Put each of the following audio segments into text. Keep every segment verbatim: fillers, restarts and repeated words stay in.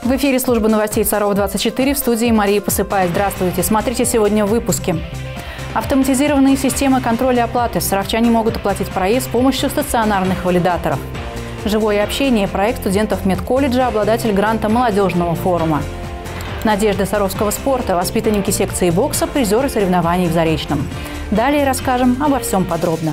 В эфире служба новостей Сарова двадцать четыре, в студии Мария Посыпая. Здравствуйте. Смотрите сегодня в выпуске. Автоматизированные системы контроля оплаты. Саровчане могут оплатить проезд с помощью стационарных валидаторов. Живое общение. Проект студентов медколледжа, обладатель гранта молодежного форума. Надежда саровского спорта. Воспитанники секции бокса, призеры соревнований в Заречном. Далее расскажем обо всем подробно.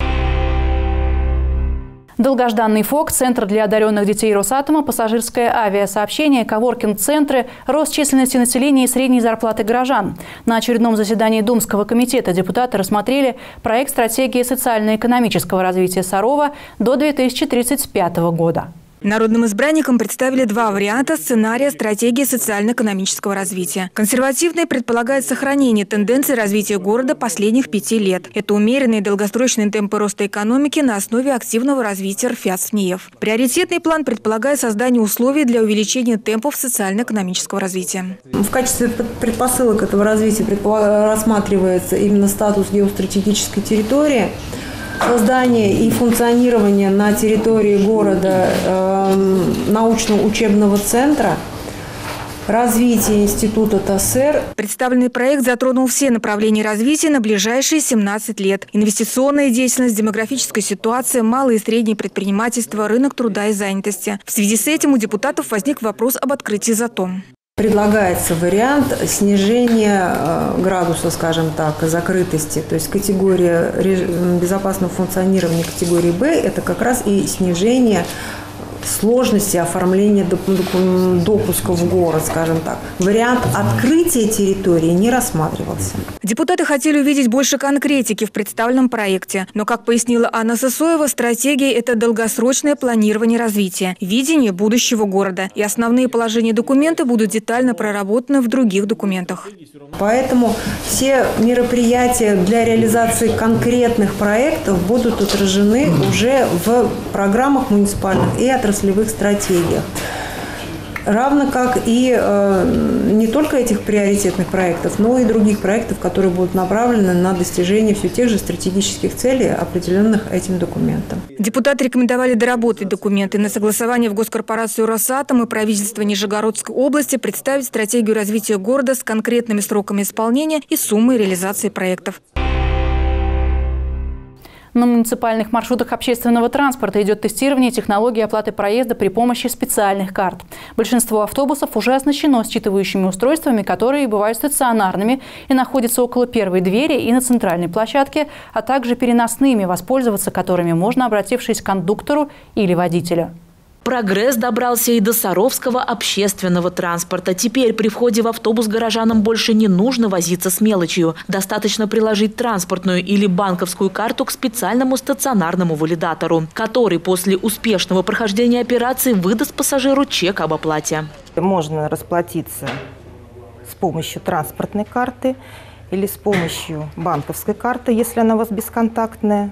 Долгожданный ФОК, Центр для одаренных детей Росатома, пассажирское авиасообщение, коворкинг-центры, рост численности населения и средней зарплаты горожан. На очередном заседании Думского комитета депутаты рассмотрели проект стратегии социально-экономического развития Сарова до две тысячи тридцать пятого года. Народным избранникам представили два варианта сценария стратегии социально-экономического развития. Консервативный предполагает сохранение тенденций развития города последних пяти лет. Это умеренные и долгосрочные темпы роста экономики на основе активного развития РФЯС-ФНИЕФ. Приоритетный план предполагает создание условий для увеличения темпов социально-экономического развития. В качестве предпосылок этого развития рассматривается именно статус геостратегической территории, создание и функционирование на территории города э, научно-учебного центра, развитие института ТАСЭР. Представленный проект затронул все направления развития на ближайшие семнадцать лет. Инвестиционная деятельность, демографическая ситуация, малое и среднее предпринимательство, рынок труда и занятости. В связи с этим у депутатов возник вопрос об открытии ЗАТО. Предлагается вариант снижения градуса, скажем так, закрытости. То есть категория безопасного функционирования категории Б – это как раз и снижение сложности оформления допуска в город, скажем так. Вариант открытия территории не рассматривался. Депутаты хотели увидеть больше конкретики в представленном проекте. Но, как пояснила Анна Сысоева, стратегия – это долгосрочное планирование развития, видение будущего города. И основные положения документа будут детально проработаны в других документах. Поэтому все мероприятия для реализации конкретных проектов будут отражены уже в программах муниципальных и отраслевых стратегиях. Равно как и э, не только этих приоритетных проектов, но и других проектов, которые будут направлены на достижение все тех же стратегических целей, определенных этим документом. Депутаты рекомендовали доработать документы на согласование в госкорпорацию «Росатом» и правительство Нижегородской области представить стратегию развития города с конкретными сроками исполнения и суммой реализации проектов. На муниципальных маршрутах общественного транспорта идет тестирование технологии оплаты проезда при помощи специальных карт. Большинство автобусов уже оснащено считывающими устройствами, которые бывают стационарными и находятся около первой двери и на центральной площадке, а также переносными, воспользоваться которыми можно, обратившись к кондуктору или водителю. Прогресс добрался и до саровского общественного транспорта. Теперь при входе в автобус горожанам больше не нужно возиться с мелочью. Достаточно приложить транспортную или банковскую карту к специальному стационарному валидатору, который после успешного прохождения операции выдаст пассажиру чек об оплате. Можно расплатиться с помощью транспортной карты или с помощью банковской карты, если она у вас бесконтактная,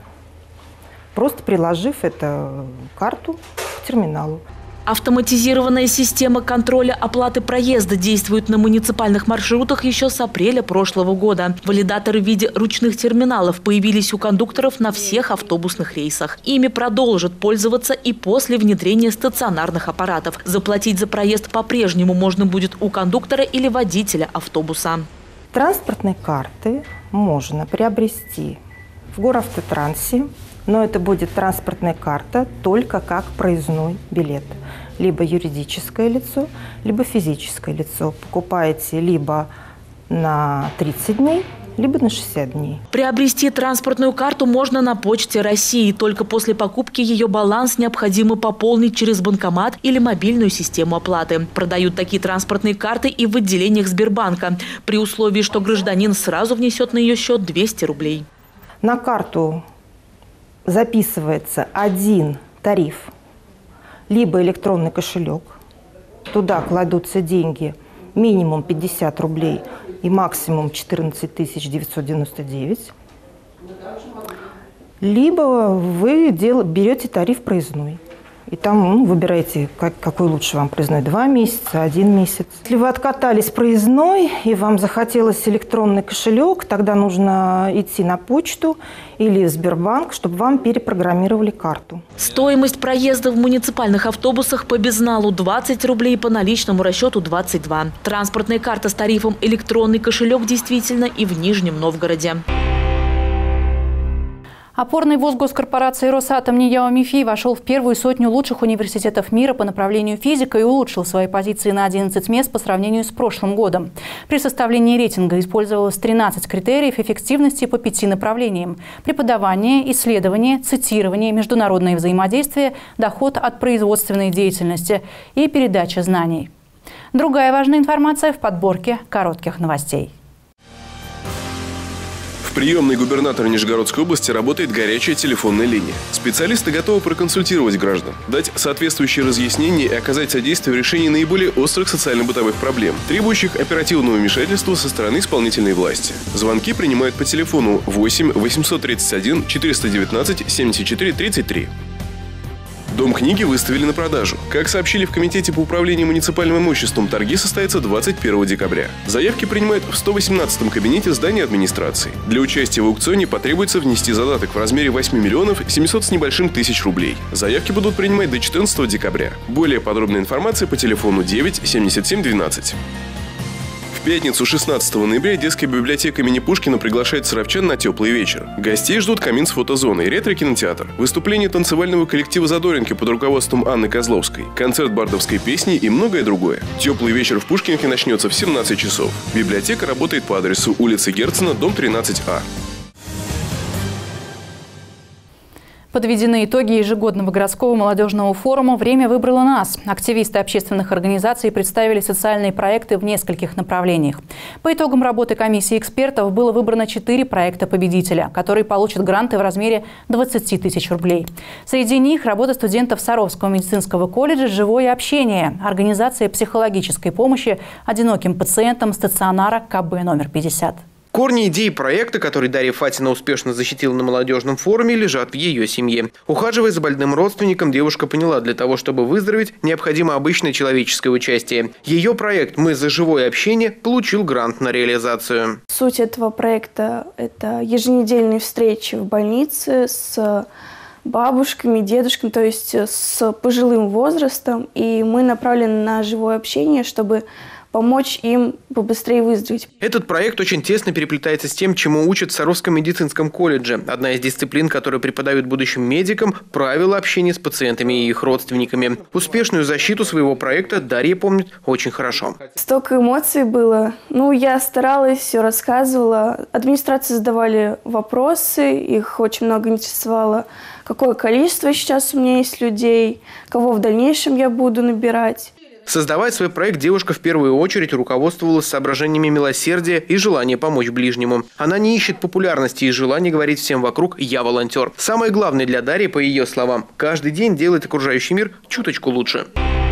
просто приложив эту карту к терминалу. Автоматизированная система контроля оплаты проезда действует на муниципальных маршрутах еще с апреля прошлого года. Валидаторы в виде ручных терминалов появились у кондукторов на всех автобусных рейсах. Ими продолжат пользоваться и после внедрения стационарных аппаратов. Заплатить за проезд по-прежнему можно будет у кондуктора или водителя автобуса. Транспортные карты можно приобрести в Горавтотрансе, но это будет транспортная карта только как проездной билет. Либо юридическое лицо, либо физическое лицо. Покупаете либо на тридцать дней, либо на шестьдесят дней. Приобрести транспортную карту можно на Почте России. Только после покупки ее баланс необходимо пополнить через банкомат или мобильную систему оплаты. Продают такие транспортные карты и в отделениях Сбербанка, при условии, что гражданин сразу внесет на ее счет двести рублей. На карту записывается один тариф, либо электронный кошелек. Туда кладутся деньги минимум пятьдесят рублей и максимум четырнадцать тысяч девятьсот девяносто девять. Либо вы берете тариф проездной. И там ну, выбираете, как, какой лучше вам проездной, два месяца, один месяц. Если вы откатались проездной и вам захотелось электронный кошелек, тогда нужно идти на почту или в Сбербанк, чтобы вам перепрограммировали карту. Стоимость проезда в муниципальных автобусах по безналу двадцать рублей, по наличному расчету двадцать два. Транспортная карта с тарифом электронный кошелек действительно и в Нижнем Новгороде. Опорный вуз госкорпорации «Росатом» НИЯО МИФИ вошел в первую сотню лучших университетов мира по направлению физика и улучшил свои позиции на одиннадцать мест по сравнению с прошлым годом. При составлении рейтинга использовалось тринадцать критериев эффективности по пяти направлениям: преподавание, исследование, цитирование, международное взаимодействие, доход от производственной деятельности и передача знаний. Другая важная информация в подборке коротких новостей. В приемной губернатора Нижегородской области работает горячая телефонная линия. Специалисты готовы проконсультировать граждан, дать соответствующие разъяснения и оказать содействие в решении наиболее острых социально-бытовых проблем, требующих оперативного вмешательства со стороны исполнительной власти. Звонки принимают по телефону восемь восемьсот тридцать один четыреста девятнадцать семьдесят четыре тридцать три. Дом книги выставили на продажу. Как сообщили в Комитете по управлению муниципальным имуществом, торги состоятся двадцать первого декабря. Заявки принимают в сто восемнадцатом кабинете здания администрации. Для участия в аукционе потребуется внести задаток в размере восьми миллионов семисот с небольшим тысяч рублей. Заявки будут принимать до четырнадцатого декабря. Более подробная информация по телефону девять семьдесят семь двенадцать. В пятницу шестнадцатого ноября детская библиотека имени Пушкина приглашает саровчан на теплый вечер. Гостей ждут камин с фотозоной, ретро-кинотеатр, выступление танцевального коллектива «Задоринки» под руководством Анны Козловской, концерт бардовской песни и многое другое. Теплый вечер в Пушкинке начнется в семнадцать часов. Библиотека работает по адресу улица Герцена, дом тринадцать А. Подведены итоги ежегодного городского молодежного форума «Время выбрало нас». Активисты общественных организаций представили социальные проекты в нескольких направлениях. По итогам работы комиссии экспертов было выбрано четыре проекта победителя, которые получат гранты в размере двадцати тысяч рублей. Среди них работа студентов Саровского медицинского колледжа «Живое общение», организация психологической помощи одиноким пациентам стационара ка бэ номер пятьдесят. Корни идеи проекта, который Дарья Фатина успешно защитила на молодежном форуме, лежат в ее семье. Ухаживая за больным родственником, девушка поняла, для того, чтобы выздороветь, необходимо обычное человеческое участие. Ее проект «Мы за живое общение» получил грант на реализацию. Суть этого проекта – это еженедельные встречи в больнице с бабушками, дедушками, то есть с пожилым возрастом. И мы направлены на живое общение, чтобы помочь им побыстрее выздороветь. Этот проект очень тесно переплетается с тем, чему учат в Саровском медицинском колледже. Одна из дисциплин, которые преподают будущим медикам – правила общения с пациентами и их родственниками. Успешную защиту своего проекта Дарья помнит очень хорошо. Столько эмоций было. Ну, я старалась, все рассказывала. Администрации задавали вопросы, их очень много интересовало. Какое количество сейчас у меня есть людей, кого в дальнейшем я буду набирать. Создавая свой проект, девушка в первую очередь руководствовалась соображениями милосердия и желания помочь ближнему. Она не ищет популярности и желания говорить всем вокруг «я волонтер». Самое главное для Дарьи, по ее словам, каждый день делает окружающий мир чуточку лучше.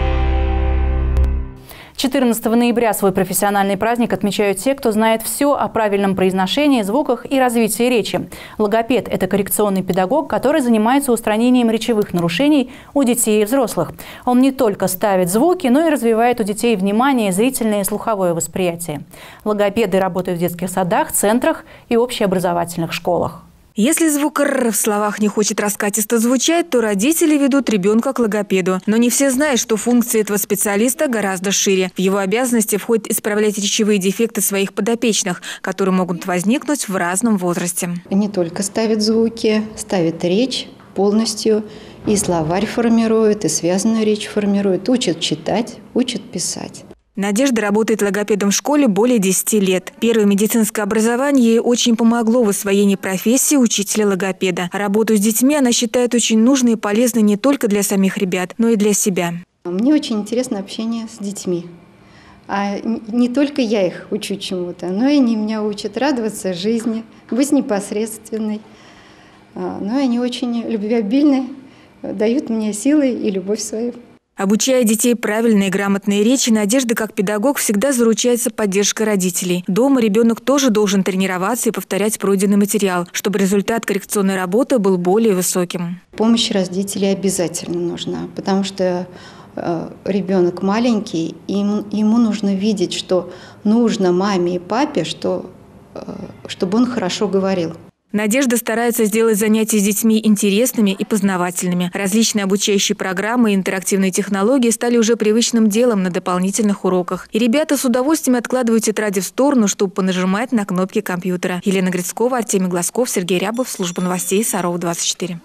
четырнадцатого ноября свой профессиональный праздник отмечают те, кто знает все о правильном произношении, звуках и развитии речи. Логопед – это коррекционный педагог, который занимается устранением речевых нарушений у детей и взрослых. Он не только ставит звуки, но и развивает у детей внимание, зрительное и слуховое восприятие. Логопеды работают в детских садах, центрах и общеобразовательных школах. Если звук «р» в словах не хочет раскатисто звучать, то родители ведут ребенка к логопеду. Но не все знают, что функции этого специалиста гораздо шире. В его обязанности входит исправлять речевые дефекты своих подопечных, которые могут возникнуть в разном возрасте. Не только ставит звуки, ставит речь полностью, и словарь формирует, и связанную речь формирует, учит читать, учит писать. Надежда работает логопедом в школе более десяти лет. Первое медицинское образование ей очень помогло в освоении профессии учителя-логопеда. Работу с детьми она считает очень нужной и полезной не только для самих ребят, но и для себя. Мне очень интересно общение с детьми. А не только я их учу чему-то, но и они меня учат радоваться жизни, быть непосредственной. Но они очень любвеобильны, дают мне силы и любовь свою. Обучая детей правильной и грамотной речи, Надежда как педагог всегда заручается поддержкой родителей. Дома ребенок тоже должен тренироваться и повторять пройденный материал, чтобы результат коррекционной работы был более высоким. Помощь родителей обязательно нужна, потому что э, ребенок маленький, и ему, ему нужно видеть, что нужно маме и папе, что, э, чтобы он хорошо говорил. Надежда старается сделать занятия с детьми интересными и познавательными. Различные обучающие программы и интерактивные технологии стали уже привычным делом на дополнительных уроках. И ребята с удовольствием откладывают тетради в сторону, чтобы понажимать на кнопки компьютера. Елена Грицкова, Артемий Глазков, Сергей Рябов, служба новостей Саров двадцать четыре.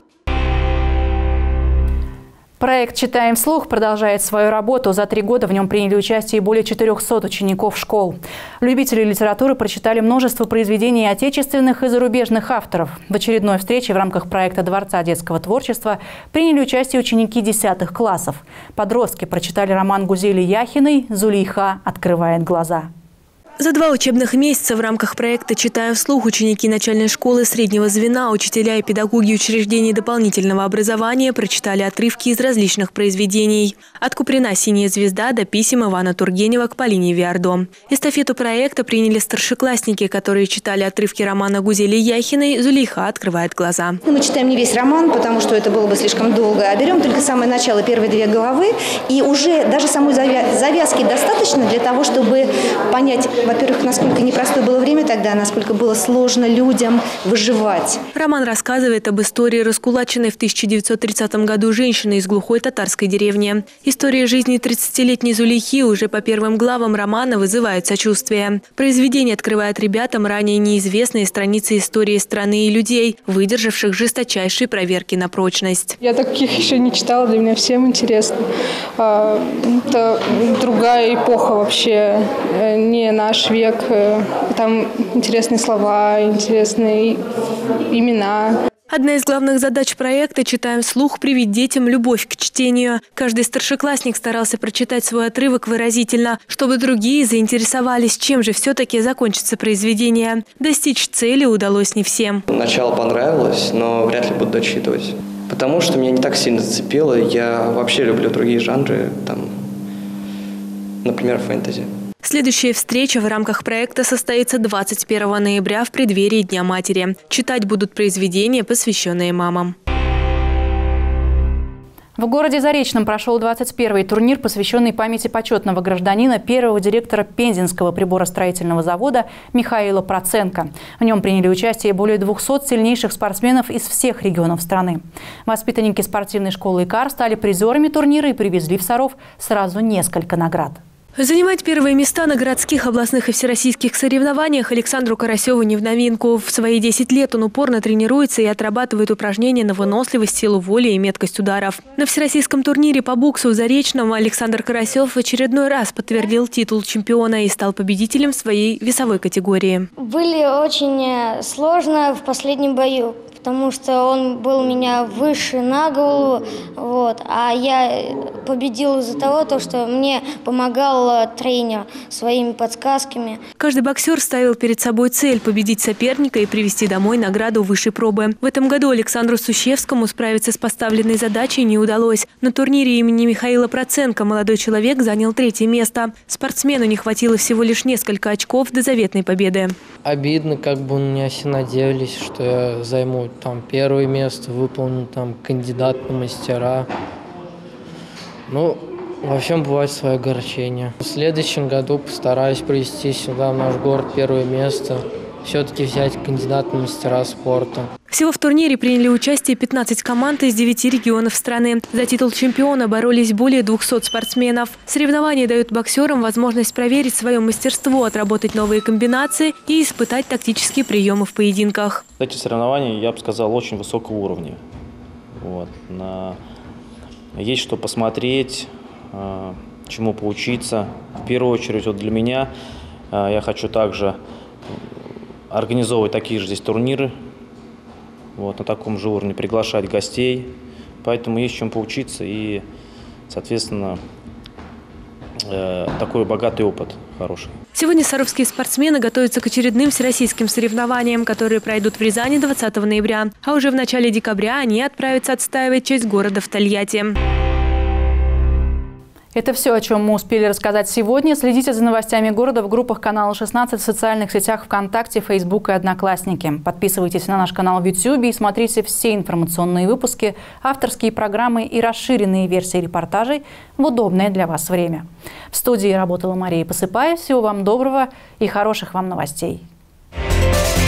Проект «Читаем вслух» продолжает свою работу. За три года в нем приняли участие более четырёхсот учеников школ. Любители литературы прочитали множество произведений отечественных и зарубежных авторов. В очередной встрече в рамках проекта Дворца детского творчества приняли участие ученики десятых классов. Подростки прочитали роман Гузели Яхиной «Зулейха открывает глаза». За два учебных месяца в рамках проекта «Читаем вслух» ученики начальной школы среднего звена, учителя и педагоги учреждений дополнительного образования прочитали отрывки из различных произведений. От Куприна «Синяя звезда» до писем Ивана Тургенева к Полине Виардо. Эстафету проекта приняли старшеклассники, которые читали отрывки романа Гузели Яхиной «Зулейха открывает глаза». Мы читаем не весь роман, потому что это было бы слишком долго, а берем только самое начало, первые две главы, и уже даже самой завязки достаточно для того, чтобы понять, во-первых, насколько непростое было время тогда, насколько было сложно людям выживать. Роман рассказывает об истории раскулаченной в тысяча девятьсот тридцатом году женщины из глухой татарской деревни. История жизни тридцатилетней Зулейхи уже по первым главам романа вызывает сочувствие. Произведение открывает ребятам ранее неизвестные страницы истории страны и людей, выдержавших жесточайшие проверки на прочность. Я таких еще не читала, для меня всем интересно. Это другая эпоха вообще, не наша. Наш век, там интересные слова, интересные имена. Одна из главных задач проекта «Читаем вслух» – привить детям любовь к чтению. Каждый старшеклассник старался прочитать свой отрывок выразительно, чтобы другие заинтересовались, чем же все-таки закончится произведение. Достичь цели удалось не всем. Начало понравилось, но вряд ли буду дочитывать. Потому что меня не так сильно зацепило. Я вообще люблю другие жанры, там, например, фэнтези. Следующая встреча в рамках проекта состоится двадцать первого ноября в преддверии Дня матери. Читать будут произведения, посвященные мамам. В городе Заречном прошел двадцать первый турнир, посвященный памяти почетного гражданина, первого директора Пензенского приборостроительного завода Михаила Проценко. В нем приняли участие более двухсот сильнейших спортсменов из всех регионов страны. Воспитанники спортивной школы «Икар» стали призерами турнира и привезли в Саров сразу несколько наград. Занимать первые места на городских, областных и всероссийских соревнованиях Александру Карасеву не в новинку. В свои десять лет он упорно тренируется и отрабатывает упражнения на выносливость, силу воли и меткость ударов. На всероссийском турнире по боксу в Заречном Александр Карасев в очередной раз подтвердил титул чемпиона и стал победителем в своей весовой категории. Были очень сложно в последнем бою, потому что он был меня выше на голову, вот, а я победил из-за того, то, что мне помогал тренер своими подсказками. Каждый боксер ставил перед собой цель – победить соперника и привести домой награду высшей пробы. В этом году Александру Сущевскому справиться с поставленной задачей не удалось. На турнире имени Михаила Проценко молодой человек занял третье место. Спортсмену не хватило всего лишь несколько очков до заветной победы. Обидно, как бы у меня все надеялись, что я займу там первое место, выполню там кандидат на мастера. Ну, во всем бывает свое огорчение. В следующем году постараюсь привести сюда, в наш город, первое место. Все-таки взять кандидат на мастера спорта. Всего в турнире приняли участие пятнадцать команд из девяти регионов страны. За титул чемпиона боролись более двухсот спортсменов. Соревнования дают боксерам возможность проверить свое мастерство, отработать новые комбинации и испытать тактические приемы в поединках. Эти соревнования, я бы сказал, очень высокого уровня. Вот. На... Есть что посмотреть, чему поучиться. В первую очередь вот для меня я хочу также организовывать такие же здесь турниры, вот, на таком же уровне, приглашать гостей. Поэтому есть чем поучиться и, соответственно, э, такой богатый опыт хороший. Сегодня саровские спортсмены готовятся к очередным всероссийским соревнованиям, которые пройдут в Рязани двадцатого ноября. А уже в начале декабря они отправятся отстаивать честь города в Тольятти. Это все, о чем мы успели рассказать сегодня. Следите за новостями города в группах канала шестнадцать, в социальных сетях ВКонтакте, Фейсбук и Одноклассники. Подписывайтесь на наш канал в Ютьюбе и смотрите все информационные выпуски, авторские программы и расширенные версии репортажей в удобное для вас время. В студии работала Мария Посыпаева. Всего вам доброго и хороших вам новостей.